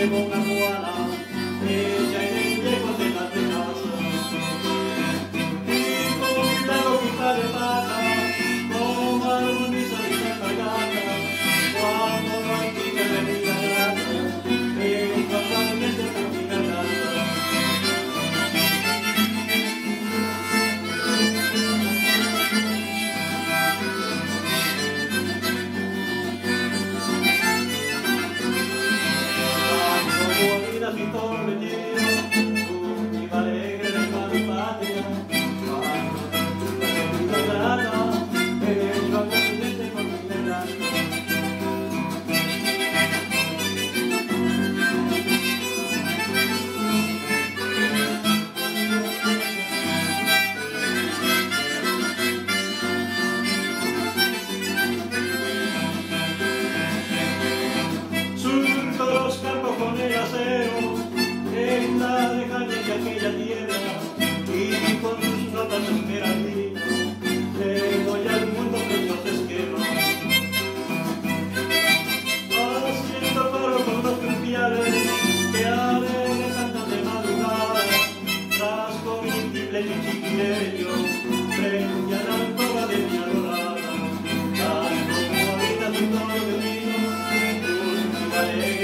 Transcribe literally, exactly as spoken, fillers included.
llevo una Juana, ella en el viejo de la tenaza. Y con un largo pica de pata, como armoniza mi garganta, cuando no hay pica de mi garganta, es totalmente por mi garganta. Mi torbellino, tú, mi alegre hermano y patria, cuando te chupas de mi garganta, ello habla su mente con mi garganta. Surco los campos con el acero, en la lejanía de aquella tierra, y con sus notas esmeraldinas le doy al mundo preciosos esquemas. Haciendo paro con los crupiales que alegre cantan de madrugada, tras comestibles y chiquireños frente a la alcoba de mi adorada. Tanto como ahorita tu torbellino, tú mi alegre